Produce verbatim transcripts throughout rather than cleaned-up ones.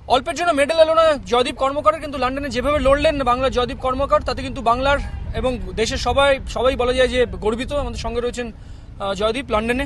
অল্পের জন্য মেডেল এলো না জয়দীপ কর্মকার, কিন্তু লন্ডনে যেভাবে লড়লেন বাংলার জয়দীপ কর্মকার, তাতে কিন্তু বাংলার এবং দেশের সবাই সবাই বলা যায় যে গর্বিত। আমাদের সঙ্গে রয়েছেন জয়দীপ লন্ডনে।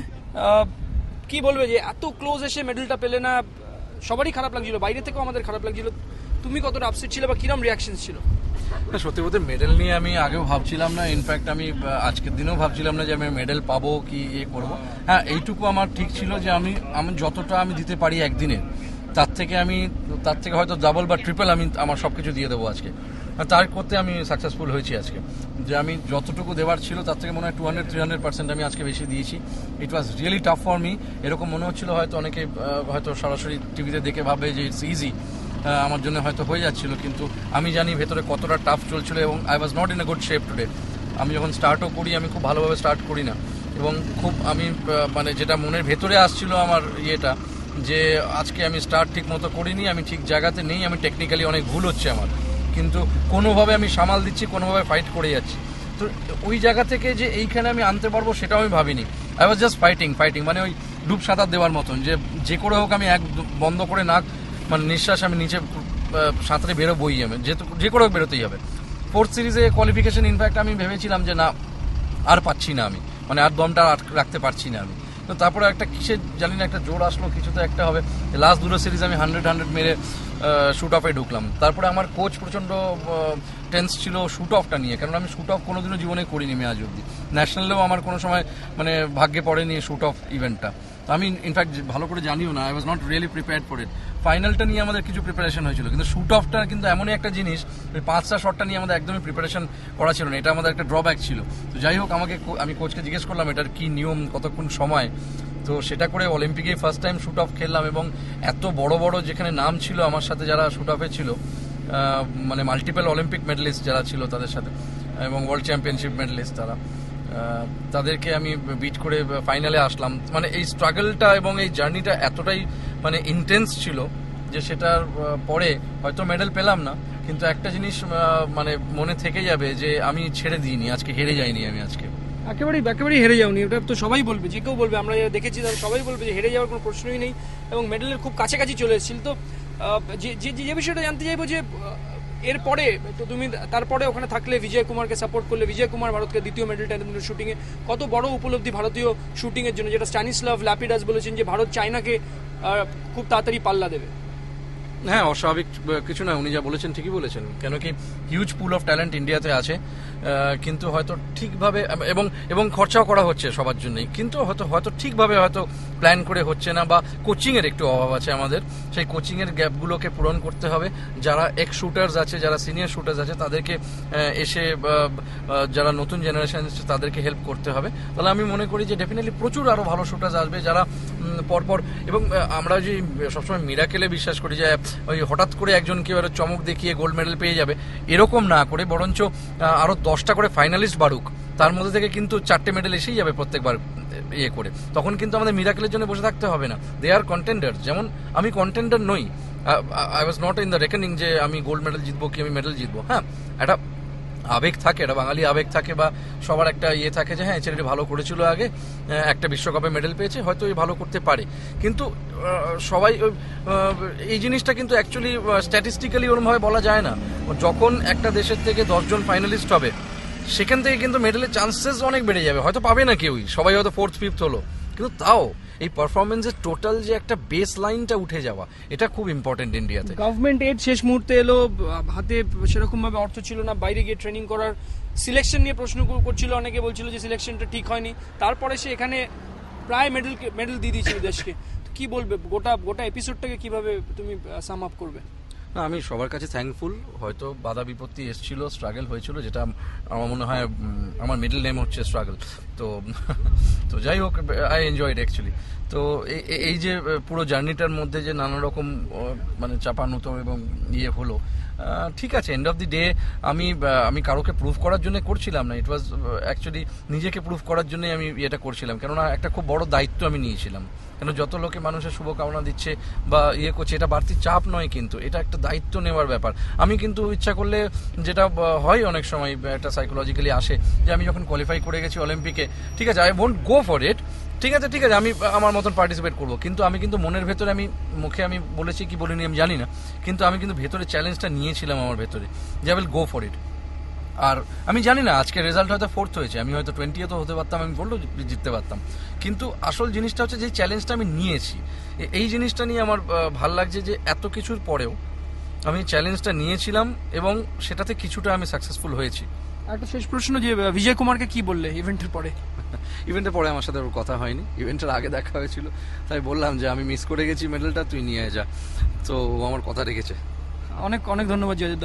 কি বলবে যে এত ক্লোজ এসে মেডেলটা পেলে না? সবারই খারাপ লাগছিল, বাইরে থেকেও আমাদের খারাপ লাগছিল। তুমি কতটা আপসেট ছিল বা কিরম রিয়াকশন ছিল? সত্যি বলতে মেডেল নিয়ে আমি আগেও ভাবছিলাম না, ইনফ্যাক্ট আমি আজকের দিনেও ভাবছিলাম না যে আমি মেডেল পাবো কি ইয়ে করবো। হ্যাঁ, এইটুকু আমার ঠিক ছিল যে আমি আমি যতটা আমি দিতে পারি একদিনে, তার থেকে আমি তার থেকে হয়তো ডাবল বা ট্রিপল আমি আমার সব কিছু দিয়ে দেবো আজকে। তার করতে আমি সাকসেসফুল হয়েছি আজকে, যে আমি যতটুকু দেওয়ার ছিল তার থেকে মনে হয় two hundred three hundred percent আমি আজকে বেশি দিয়েছি। It was really tough for me. এরকম মনে হচ্ছিল হয়তো অনেকে হয়তো সরাসরি টিভিতে দেখে ভাবে যে ইটস ইজি, আমার জন্য হয়তো হয়ে যাচ্ছিল, কিন্তু আমি জানি ভেতরে কতটা টাফ চলছিল এবং I was not in a good shape today. আমি যখন স্টার্টও করি আমি খুব ভালোভাবে স্টার্ট করি না, এবং খুব আমি মানে যেটা মনের ভেতরে আসছিল আমার ইয়েটা, যে আজকে আমি স্টার্ট ঠিক মতো করিনি, আমি ঠিক জায়গাতে নেই, আমি টেকনিক্যালি অনেক ভুল হচ্ছে আমার, কিন্তু কোনোভাবে আমি সামাল দিচ্ছি, কোনোভাবে ফাইট করে যাচ্ছি। তো ওই জায়গা থেকে যে এইখানে আমি আনতে পারবো সেটাও আমি ভাবিনি। I was just fighting fighting মানে ওই ডুব সাঁতার দেওয়ার মতন, যে যে করে হোক আমি এক বন্ধ করে নাক মানে নিঃশ্বাস আমি নিচে সাঁতরে বেরোবই, আমি যেহেতু যে করে হোক বেরোতেই হবে। ফোর্থ সিরিজে কোয়ালিফিকেশন ইনফ্যাক্ট আমি ভেবেছিলাম যে না আর পাচ্ছি না আমি, মানে আর দমটা রাখতে পারছি না আমি। তো তারপরে একটা কিসের জানি না একটা জোর আসলো, কিছু তো একটা হবে। লাস্ট দুটো সিরিজ আমি হান্ড্রেড হান্ড্রেড মেরে শুট অফে ঢুকলাম। তারপরে আমার কোচ প্রচণ্ড টেন্স ছিল শুট অফটা নিয়ে, কারণ আমি শুট অফ কোনোদিনও জীবনে করিনি আমি আজ অব্দি। ন্যাশনালেও আমার কোনো সময় মানে ভাগ্যে পড়েনি শুট অফ ইভেন্টটা। আমি ইনফ্যাক্ট ভালো করে জানিও না, I was not really prepared for it. ফাইনালটা নিয়ে আমাদের কিছু প্রিপারেশন হয়েছিল, কিন্তু শুট অফটা কিন্তু এমনই একটা জিনিস, ওই পাঁচটা শটটা নিয়ে আমাদের একদমই প্রিপারেশন করা ছিল না, এটা আমাদের একটা ড্রব্যাক ছিল। তো যাই হোক, আমাকে আমি কোচকে জিজ্ঞেস করলাম এটার কি নিয়ম, কতক্ষণ সময়, তো সেটা করে অলিম্পিকে ফার্স্ট টাইম শুট অফ খেললাম। এবং এত বড় বড় যেখানে নাম ছিল আমার সাথে যারা শুট অফে ছিল, মানে মাল্টিপল অলিম্পিক মেডেলিস্ট যারা ছিল তাদের সাথে, এবং ওয়ার্ল্ড চ্যাম্পিয়নশিপ মেডেলিস্ট তারা, তাদেরকে আমি বিট করে ফাইনালে আসলাম। মানে এই স্ট্রাগলটা এবং এই জার্নিটা এতটাই মানে ইন্টেন্স ছিল যে সেটার পরে হয়তো মেডেল পেলাম না, কিন্তু একটা জিনিস মানে মনে থেকে যাবে যে আমি ছেড়ে দিইনি, আজকে হেরে যাইনি আমি আজকে। একেবারেই একেবারেই হেরে যাওনি, ওটা তো সবাই বলবে, যে কেউ বলবে, আমরা দেখেছি তারা সবাই বলবে যে হেরে যাওয়ার কোনো প্রশ্নই নেই, এবং মেডেলের খুব কাছাকাছি চলে এসেছিল। তো যে যে বিষয়টা জানতে চাইবো যে এরপরে তো তুমি তারপরে ওখানে থাকলে, বিজয় কুমারকে সাপোর্ট করলে, বিজয় কুমার ভারতকে দ্বিতীয় মেডেলটা এনে দিল শুটিংয়ে। কত বড় উপলব্ধি ভারতীয় শুটিংয়ের জন্য, যেটা স্ট্যানিস্লাভ ল্যাপিডাস বলেছেন যে ভারত চায়নাকে খুব তাড়াতাড়ি পাল্লা দেবে। হ্যাঁ, অস্বাভাবিক কিছু না, উনি যা বলেছেন ঠিকই বলেছেন, কেন কি হিউজ পুল অফ ট্যালেন্ট ইন্ডিয়াতে আছে, কিন্তু হয়তো ঠিকভাবে এবং এবং খরচাও করা হচ্ছে সবার জন্যই, কিন্তু হয়তো হয়তো ঠিকভাবে হয়তো প্ল্যান করে হচ্ছে না, বা কোচিংয়ের একটু অভাব আছে আমাদের। সেই কোচিংয়ের গ্যাপগুলোকে পূরণ করতে হবে। যারা এক্স শুটার্স আছে, যারা সিনিয়র শুটার্স আছে, তাদেরকে এসে যারা নতুন জেনারেশন এসছে তাদেরকে হেল্প করতে হবে। তাহলে আমি মনে করি যে ডেফিনেটলি প্রচুর আরও ভালো শুটার্স আসবে, যারা পরপর। এবং আমরা যে সবসময় মিরাকেলে বিশ্বাস করি যে ওই হঠাৎ করে একজনকে এবার চমক দেখিয়ে গোল্ড মেডেল পেয়ে যাবে, এরকম না করে বরঞ্চ আরো দশটা করে ফাইনালিস্ট বাড়ুক, তার মধ্যে থেকে কিন্তু চারটে মেডেল এসেই যাবে প্রত্যেকবার ইয়ে করে। তখন কিন্তু আমাদের মিরাকেলের জন্য বসে থাকতে হবে না। দে আর কন্টেন্ডার, যেমন আমি কন্টেন্ডার নই, I was not in the reckoning যে আমি গোল্ড মেডেল জিতবো কি আমি মেডেল জিতবো। হ্যাঁ, একটা আবেগ থাকে, এটা বাঙালি আবেগ থাকে, বা সবার একটা ইয়ে থাকে যে হ্যাঁ ছেলেটি ভালো করেছিল আগে, একটা বিশ্বকাপে মেডেল পেয়েছে, হয়তো এই ভালো করতে পারে। কিন্তু সবাই এই জিনিসটা কিন্তু অ্যাকচুয়ালি স্ট্যাটিস্টিক্যালি ওরমভাবে বলা যায় না। যখন একটা দেশের থেকে দশজন ফাইনালিস্ট হবে, সেখান থেকে কিন্তু মেডেলের চান্সেস অনেক বেড়ে যাবে। হয়তো পাবে না কেউই, সবাই হয়তো ফোর্থ ফিফথ হলো, কিন্তু তাও এই পারফরমেন্সের টোটাল যে একটা বেস লাইনটা উঠে যাওয়া, এটা খুব ইম্পর্টেন্ট ইন্ডিয়াতে। গভর্নমেন্ট এড শেষ মুহূর্তে এলো, হাতে সেরকম ভাবে অর্থ ছিল না, বাইরে গিয়ে ট্রেনিং করার, সিলেকশন নিয়ে প্রশ্ন করছিল অনেকে, বলছিল যে সিলেকশনটা ঠিক হয়নি, তারপরে সে এখানে প্রায় মেডেল মেডেল দিয়ে দিয়েছিল দেশকে। কি বলবে গোটা গোটা এপিসোডটাকে কিভাবে তুমি সাম আপ করবে? না, আমি সবার কাছে থ্যাঙ্কফুল। হয়তো বাধা বিপত্তি এসেছিল, স্ট্রাগল হয়েছিল, যেটা আমার মনে হয় আমার মিডল নেম হচ্ছে স্ট্রাগল। তো তো যাই হোক, আই এনজয়েড অ্যাকচুয়ালি। তো এই যে পুরো জার্নিটার মধ্যে যে নানা রকম মানে চাপানুতো এবং ইয়ে হলো, ঠিক আছে, এন্ড অফ দি ডে আমি আমি কারোকে প্রুভ করার জন্য করছিলাম না, ইট ওয়াজ অ্যাকচুয়ালি নিজেকে প্রুভ করার জন্যই আমি এটা করছিলাম, কেননা একটা খুব বড় দায়িত্ব আমি নিয়েছিলাম। কেন যত লোকে মানুষের শুভকামনা দিচ্ছে বা ইয়ে করছে, এটা বাড়তি চাপ নয়, কিন্তু এটা একটা দায়িত্ব নেওয়ার ব্যাপার। আমি কিন্তু ইচ্ছা করলে, যেটা হয় অনেক সময় একটা সাইকোলজিক্যালি আসে, যে আমি যখন কোয়ালিফাই করে গেছি অলিম্পিকে, ঠিক আছে, I won't go for it, ঠিক আছে ঠিক আছে আমি আমার মতন পার্টিসিপেট করবো, কিন্তু আমি কিন্তু মনের ভেতরে আমি মুখে আমি বলেছি কি বলিনি আমি জানি না, কিন্তু আমি কিন্তু ভেতরে চ্যালেঞ্জটা নিয়েছিলাম আমার ভেতরে যে I will go for it. আর আমি জানি না আজকে রেজাল্ট হয়তো ফোর্থ হয়েছে, আমি হয়তো টোয়েন্টিও তো হতে পারতাম, আমি গোল্ডও জিততে পারতাম, কিন্তু আসল জিনিসটা হচ্ছে যে চ্যালেঞ্জটা আমি নিয়েছি, এ- এই জিনিসটা নিয়ে আমার আহ, ভাল লাগছে যে এত কিছুর পরেও আমি চ্যালেঞ্জটা নিয়েছিলাম এবং সেটাতে কিছুটা আমি সাকসেসফুল হয়েছি। একটা শেষ প্রশ্ন, যে আহ, বিজয় কুমারকে কি বললে ইভেন্টের পরে? ইভেন্টের পরে আমার সাথে ওর কথা হয়নি, ইভেন্টের আগে দেখা হয়েছিল, তাই বললাম যে আমি মিস করে গেছি মেডেলটা, তুই নিয়ে যা, তো ও আমার কথা রেখেছে। অনেক অনেক ধন্যবাদ জয়দেব।